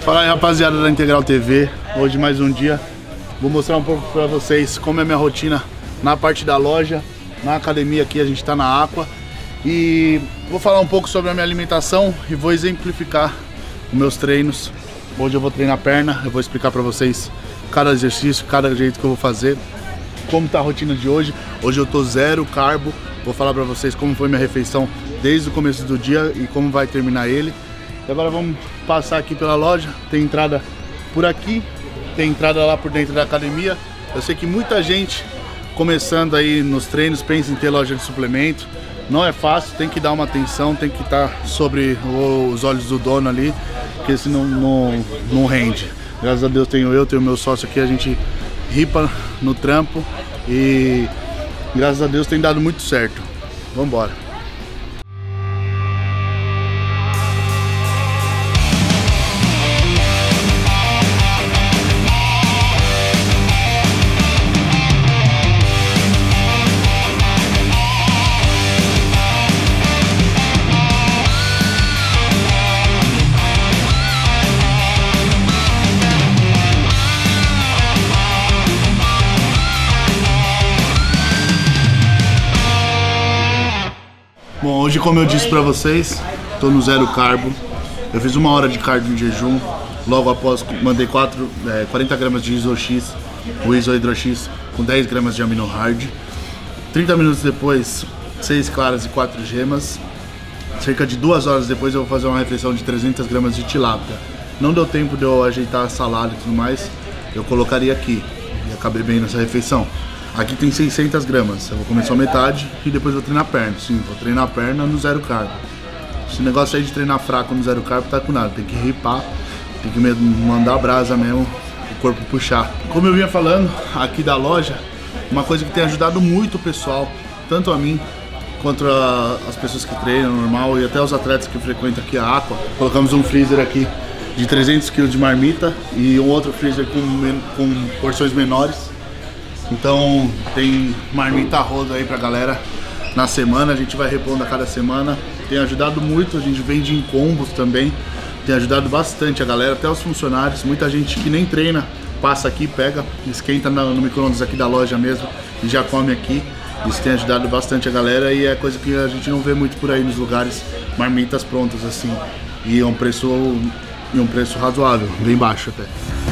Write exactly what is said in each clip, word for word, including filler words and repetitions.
Fala aí, rapaziada da Integral T V. Hoje mais um dia. Vou mostrar um pouco pra vocês como é a minha rotina na parte da loja, na academia aqui, a gente tá na Aqua. E vou falar um pouco sobre a minha alimentação e vou exemplificar os meus treinos. Hoje eu vou treinar perna, eu vou explicar pra vocês cada exercício, cada jeito que eu vou fazer, como tá a rotina de hoje. Hoje eu tô zero carbo, vou falar pra vocês como foi minha refeição desde o começo do dia e como vai terminar ele. E agora vamos passar aqui pela loja, tem entrada por aqui, tem entrada lá por dentro da academia. Eu sei que muita gente começando aí nos treinos pensa em ter loja de suplemento. Não é fácil, tem que dar uma atenção, tem que estar sobre os olhos do dono ali, porque senão não, não rende. Graças a Deus tenho eu, tenho meu sócio aqui, a gente ripa no trampo e graças a Deus tem dado muito certo. Vamos embora. Bom, hoje, como eu disse pra vocês, tô no zero carbo. Eu fiz uma hora de cardio em jejum. Logo após, mandei quatro, é, quarenta gramas de ISO-X, o ISO-Hydro-X com dez gramas de Amino Hard. trinta minutos depois, seis claras e quatro gemas. Cerca de duas horas depois eu vou fazer uma refeição de trezentas gramas de tilápia. Não deu tempo de eu ajeitar a salada e tudo mais, eu colocaria aqui e acabei bem nessa refeição. Aqui tem seiscentas gramas, eu vou comer só metade e depois vou treinar perna. Sim, vou treinar perna no zero carbo. Esse negócio aí de treinar fraco no zero carbo tá com nada, tem que ripar, tem que mandar a brasa mesmo, o corpo puxar. Como eu vinha falando aqui da loja, uma coisa que tem ajudado muito o pessoal, tanto a mim quanto a, as pessoas que treinam normal e até os atletas que frequentam aqui a Aqua. Colocamos um freezer aqui de trezentos quilos de marmita e um outro freezer com, com porções menores. Então tem marmita roda aí pra galera na semana, a gente vai repondo a cada semana. Tem ajudado muito, a gente vende em combos também. Tem ajudado bastante a galera, até os funcionários. Muita gente que nem treina, passa aqui, pega, esquenta no, no micro-ondas aqui da loja mesmo e já come aqui. Isso tem ajudado bastante a galera e é coisa que a gente não vê muito por aí nos lugares, marmitas prontas assim. E é um preço, e um preço razoável, bem baixo até.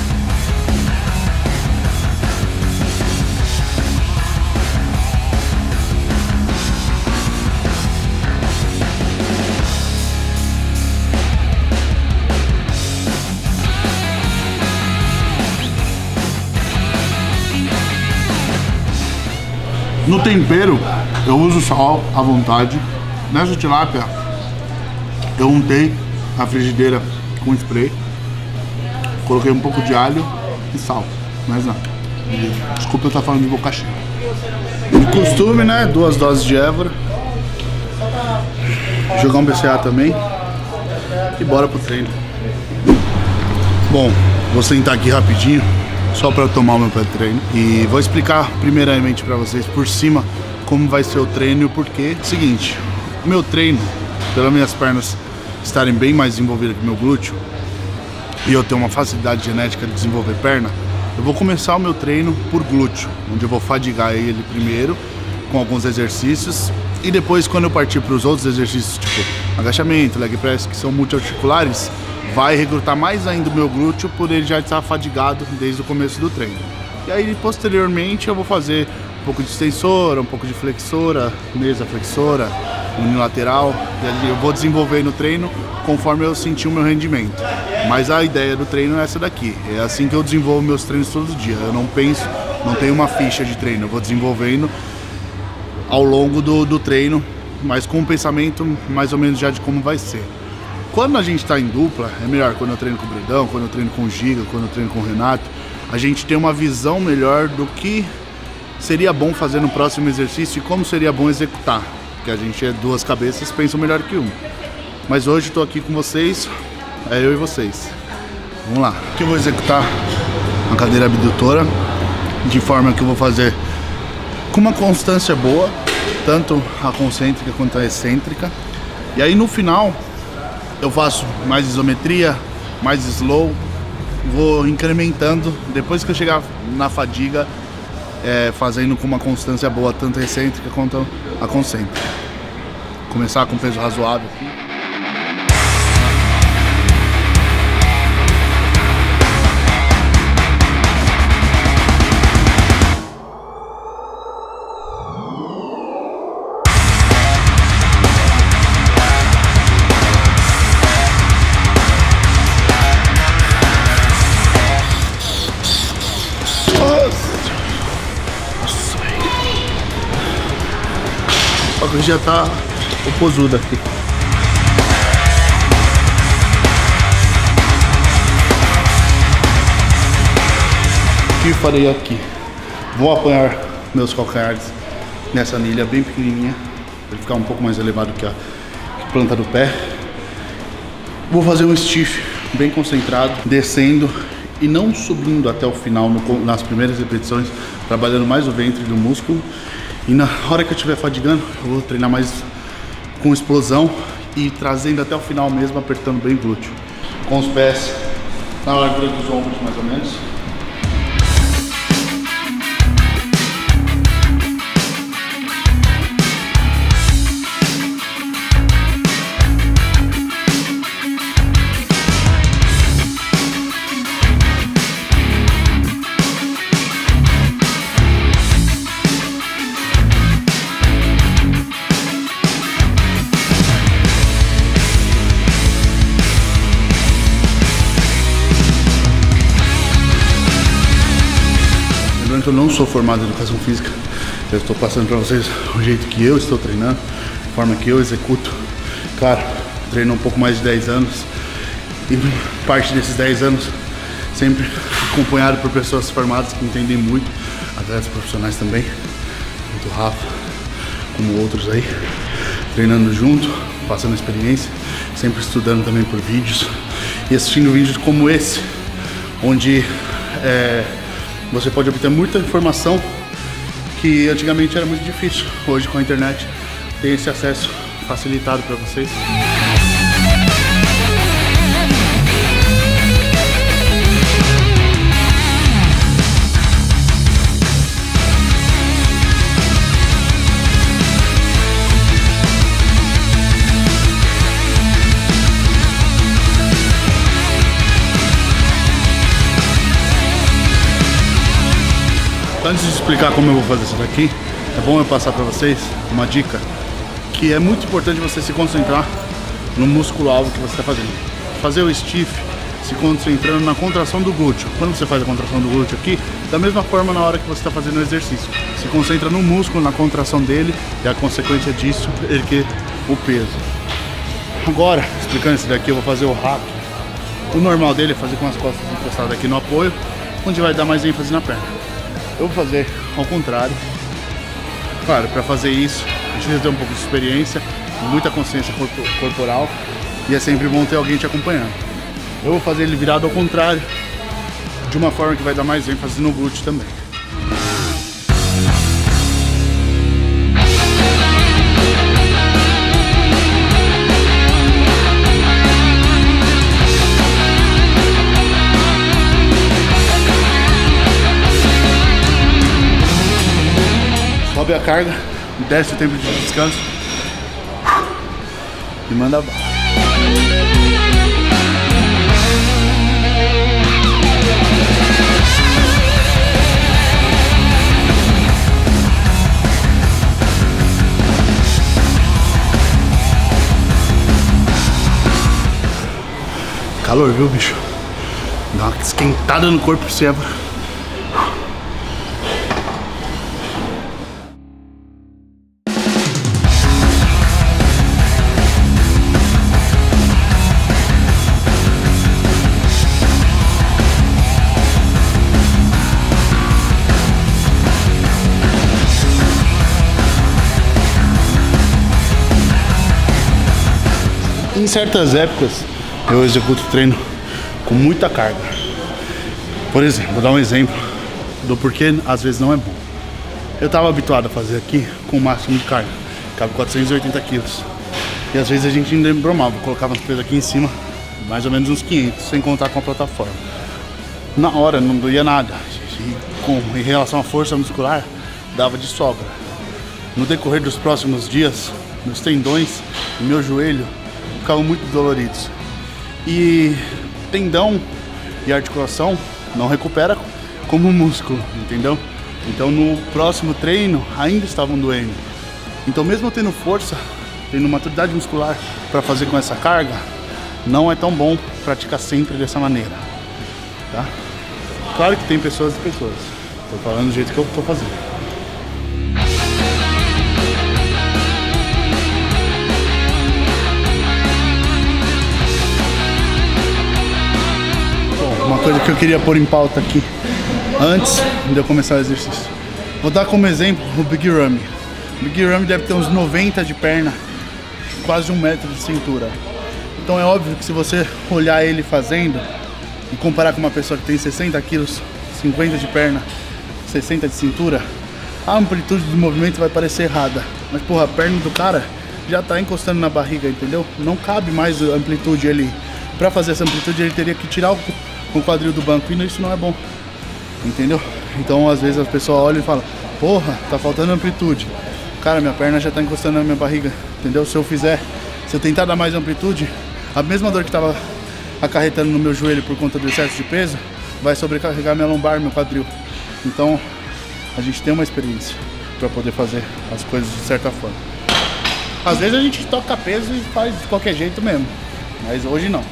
No tempero, eu uso sal à vontade. Nessa tilápia, eu untei a frigideira com spray. Coloquei um pouco de alho e sal, mais nada. Desculpa eu estar falando de boca cheia. De costume, né? Duas doses de Évora. Jogar um B C A também. E bora pro treino. Bom, vou sentar aqui rapidinho, só para tomar o meu pré-treino. E vou explicar primeiramente para vocês por cima como vai ser o treino e o porquê. Seguinte, o meu treino, pelas minhas pernas estarem bem mais desenvolvidas que o meu glúteo e eu ter uma facilidade genética de desenvolver perna, eu vou começar o meu treino por glúteo, onde eu vou fadigar ele primeiro com alguns exercícios e depois, quando eu partir para os outros exercícios, tipo agachamento, leg press, que são multiarticulares, vai recrutar mais ainda o meu glúteo por ele já estar fadigado desde o começo do treino. E aí posteriormente eu vou fazer um pouco de extensora, um pouco de flexora, mesa flexora, unilateral, e ali eu vou desenvolver no treino conforme eu sentir o meu rendimento. Mas a ideia do treino é essa daqui, é assim que eu desenvolvo meus treinos todo dia. Eu não penso, não tenho uma ficha de treino, eu vou desenvolvendo ao longo do, do treino, mas com um pensamento mais ou menos já de como vai ser. Quando a gente está em dupla, é melhor quando eu treino com o Bredão, quando eu treino com o Giga, quando eu treino com o Renato, a gente tem uma visão melhor do que seria bom fazer no próximo exercício e como seria bom executar, porque a gente é duas cabeças, pensam melhor que uma. Mas hoje estou aqui com vocês, é eu e vocês. Vamos lá. Aqui eu vou executar uma cadeira abdutora, de forma que eu vou fazer com uma constância boa, tanto a concêntrica quanto a excêntrica. E aí no final eu faço mais isometria, mais slow, vou incrementando. Depois que eu chegar na fadiga, é, fazendo com uma constância boa, tanto a excêntrica quanto a concêntrica. Começar com peso razoável aqui. Só que já tá o posudo aqui. O que farei aqui? Vou apanhar meus calcanhares nessa anilha bem pequenininha, para ele ficar um pouco mais elevado que a planta do pé. Vou fazer um stiff bem concentrado, descendo e não subindo até o final no, nas primeiras repetições, trabalhando mais o ventre do músculo. E na hora que eu estiver fadigando, eu vou treinar mais com explosão e trazendo até o final mesmo, apertando bem o glúteo. Com os pés na largura dos ombros, mais ou menos. Eu não sou formado em educação física, eu estou passando para vocês o jeito que eu estou treinando, a forma que eu executo. Claro, treino um pouco mais de dez anos e parte desses dez anos sempre acompanhado por pessoas formadas que entendem muito, atletas profissionais também, tanto o Rafa como outros aí, treinando junto, passando experiência, sempre estudando também por vídeos e assistindo vídeos como esse, onde é, você pode obter muita informação que antigamente era muito difícil. Hoje com a internet tem esse acesso facilitado para vocês. Antes de explicar como eu vou fazer isso daqui, é bom eu passar para vocês uma dica que é muito importante você se concentrar no músculo-alvo que você está fazendo. Fazer o stiff se concentrando na contração do glúteo. Quando você faz a contração do glúteo aqui, da mesma forma na hora que você está fazendo o exercício. Se concentra no músculo, na contração dele e a consequência disso, erguer o peso. Agora, explicando isso daqui, eu vou fazer o hack. O normal dele é fazer com as costas encostadas aqui no apoio, onde vai dar mais ênfase na perna. Eu vou fazer ao contrário. Claro, para fazer isso, a gente precisa ter um pouco de experiência, muita consciência corporal, e é sempre bom ter alguém te acompanhando. Eu vou fazer ele virado ao contrário, de uma forma que vai dar mais ênfase no glúteo também. Sobe a carga, desce o tempo de descanso e manda bala. Calor, viu, bicho? Dá uma esquentada no corpo pra você. Em certas épocas eu executo treino com muita carga. Por exemplo, vou dar um exemplo do porquê às vezes não é bom. Eu estava habituado a fazer aqui com o máximo de carga, cabe quatrocentos e oitenta quilos. E às vezes a gente ainda bromava, colocava os pesos aqui em cima mais ou menos uns quinhentos, sem contar com a plataforma. Na hora não doía nada, e com, em relação à força muscular, dava de sobra. No decorrer dos próximos dias, meus tendões e meu joelho ficavam muito doloridos. E tendão e articulação não recupera como o músculo, entendeu? Então no próximo treino ainda estavam doendo. Então mesmo eu tendo força, tendo maturidade muscular para fazer com essa carga, não é tão bom praticar sempre dessa maneira, tá? Claro que tem pessoas e pessoas. Tô falando do jeito que eu tô fazendo. Bom, uma coisa que eu queria pôr em pauta aqui antes de eu começar o exercício. Vou dar como exemplo o Big Ramy. O Big Ramy deve ter uns noventa de perna, quase um metro de cintura. Então é óbvio que se você olhar ele fazendo e comparar com uma pessoa que tem sessenta quilos, cinquenta de perna, sessenta de cintura, a amplitude do movimento vai parecer errada. Mas porra, a perna do cara já tá encostando na barriga, entendeu? Não cabe mais a amplitude ali. Pra fazer essa amplitude ele teria que tirar o quadril do banco e isso não é bom, entendeu? Então às vezes as pessoas olham e falam: porra, tá faltando amplitude. Cara, minha perna já tá encostando na minha barriga, entendeu? Se eu fizer, se eu tentar dar mais amplitude, a mesma dor que tava acarretando no meu joelho por conta do excesso de peso, vai sobrecarregar minha lombar, meu quadril. Então, a gente tem uma experiência para poder fazer as coisas de certa forma. Às vezes a gente toca peso e faz de qualquer jeito mesmo, mas hoje não.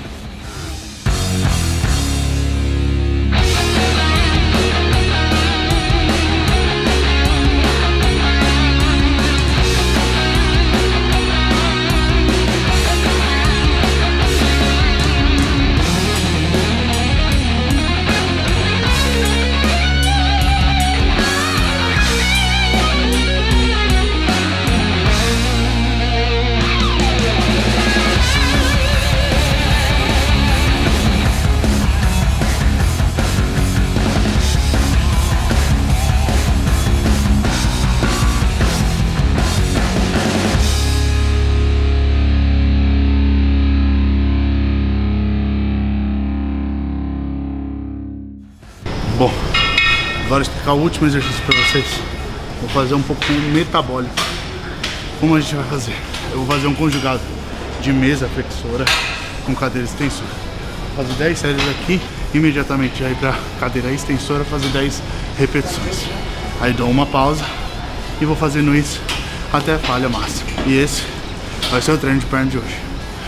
Bom, agora explicar o último exercício para vocês. Vou fazer um pouco metabólico. Como a gente vai fazer? Eu vou fazer um conjugado de mesa flexora com cadeira extensora. Vou fazer dez séries aqui, imediatamente já ir para cadeira extensora, fazer dez repetições. Aí dou uma pausa e vou fazendo isso até a falha máxima. E esse vai ser o treino de perna de hoje.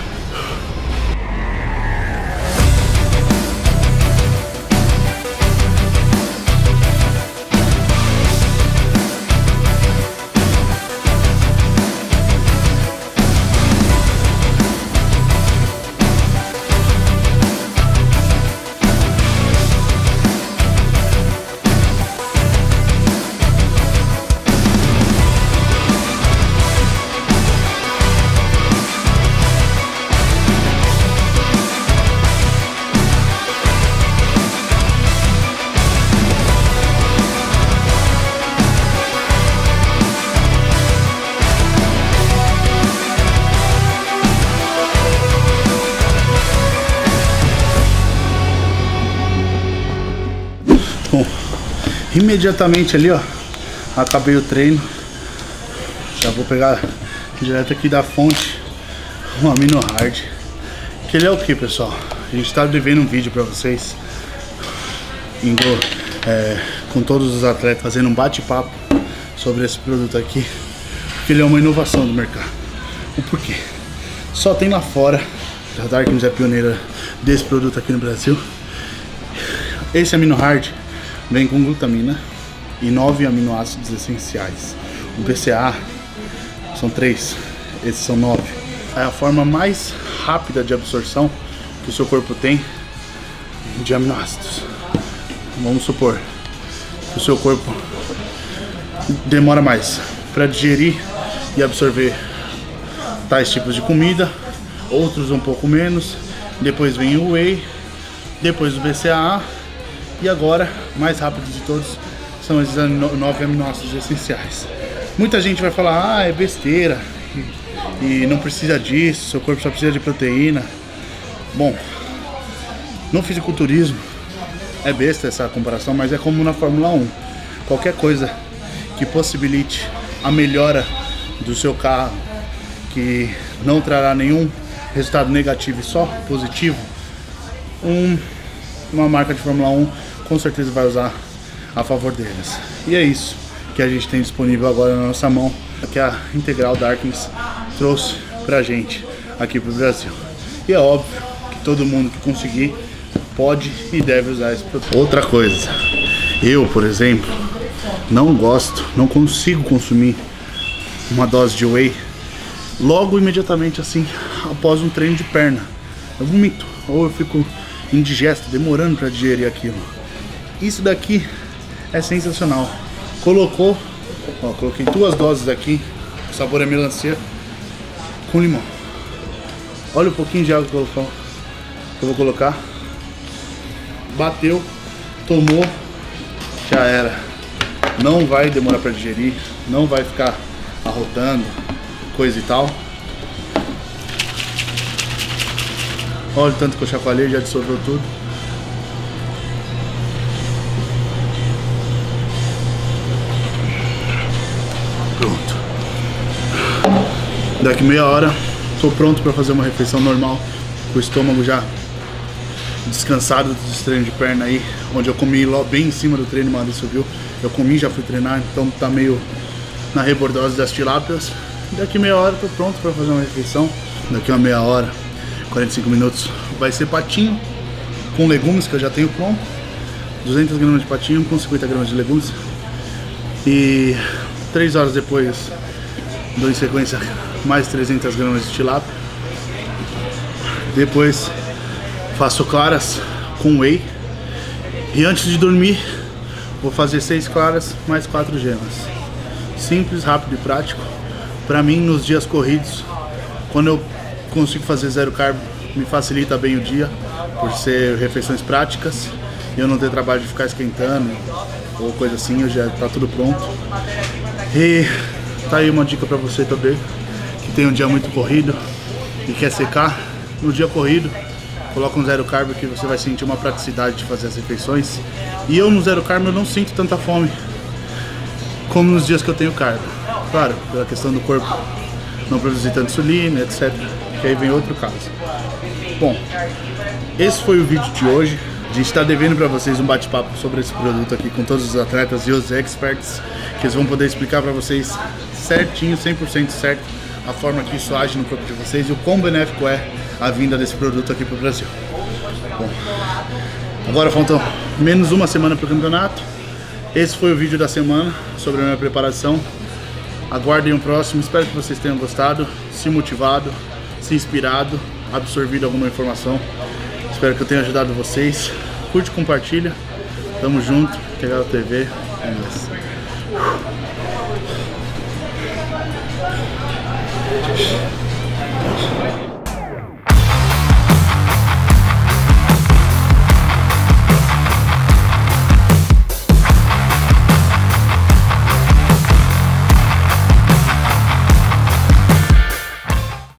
Bom, imediatamente ali, ó, acabei o treino. Já vou pegar direto aqui da fonte um Amino Hard. Que ele é o que, pessoal? A gente tá devendo um vídeo pra vocês, indo é, com todos os atletas, fazendo um bate-papo sobre esse produto aqui, porque ele é uma inovação do mercado. O porquê? Só tem lá fora. A Darkness é pioneira desse produto aqui no Brasil. Esse Amino Hard vem com glutamina e nove aminoácidos essenciais. O B C A A são três, esses são nove. É a forma mais rápida de absorção que o seu corpo tem de aminoácidos. Vamos supor que o seu corpo demora mais para digerir e absorver tais tipos de comida, outros um pouco menos. Depois vem o Whey, depois o B C A A. E agora, mais rápido de todos, são esses nove aminoácidos essenciais. Muita gente vai falar: ah, é besteira, e, e não precisa disso, seu corpo só precisa de proteína. Bom, no fisiculturismo é besta essa comparação, mas é como na Fórmula um. Qualquer coisa que possibilite a melhora do seu carro, que não trará nenhum resultado negativo e só positivo, um, uma marca de Fórmula um com certeza vai usar a favor deles. E é isso que a gente tem disponível agora na nossa mão, que a Integral Darkness trouxe pra gente aqui pro Brasil. E é óbvio que todo mundo que conseguir pode e deve usar esse produto. Outra coisa, eu, por exemplo, não gosto, não consigo consumir uma dose de whey logo imediatamente assim após um treino de perna. Eu vomito, ou eu fico indigesto, demorando para digerir aquilo. Isso daqui é sensacional. Colocou, ó, coloquei duas doses aqui, o sabor é melancia com limão. Olha o pouquinho de água que eu vou, que eu vou colocar. Bateu, tomou, já era. Não vai demorar para digerir, não vai ficar arrotando, coisa e tal. Olha o tanto que eu chacoalhei, já dissolveu tudo. Pronto. Daqui meia hora estou pronto para fazer uma refeição normal, com o estômago já descansado dos treinos de perna aí, onde eu comi lá bem em cima do treino, o Maurício viu. Eu comi, já fui treinar, então tá meio na rebordose das tilápias. Daqui meia hora estou pronto para fazer uma refeição. Daqui uma meia hora, quarenta e cinco minutos, vai ser patinho com legumes que eu já tenho pronto. duzentas gramas de patinho com cinquenta gramas de legumes. E três horas depois dou em sequência mais trezentas gramas de tilápia. Depois faço claras com whey. E antes de dormir vou fazer seis claras mais quatro gemas. Simples, rápido e prático. Para mim, nos dias corridos, quando eu consigo fazer zero carb, me facilita bem o dia, por ser refeições práticas e eu não ter trabalho de ficar esquentando ou coisa assim, eu já tá tudo pronto. E tá aí uma dica para você também, que tem um dia muito corrido e quer secar. No dia corrido, coloca um zero carb que você vai sentir uma praticidade de fazer as refeições. E eu no zero carb eu não sinto tanta fome como nos dias que eu tenho carbo. Claro, pela questão do corpo não produzir tanta insulina, etcétera. Que aí vem outro caso. Bom, esse foi o vídeo de hoje. A gente está devendo para vocês um bate-papo sobre esse produto aqui com todos os atletas e os experts, que eles vão poder explicar para vocês certinho, cem por cento certo, a forma que isso age no corpo de vocês e o quão benéfico é a vinda desse produto aqui para o Brasil. Bom, agora faltam menos uma semana para o campeonato. Esse foi o vídeo da semana sobre a minha preparação. Aguardem o próximo, espero que vocês tenham gostado, se motivado, se inspirado, absorvido alguma informação. Espero que eu tenha ajudado vocês. Curte, compartilha. Tamo junto. Integral T V. É nóis.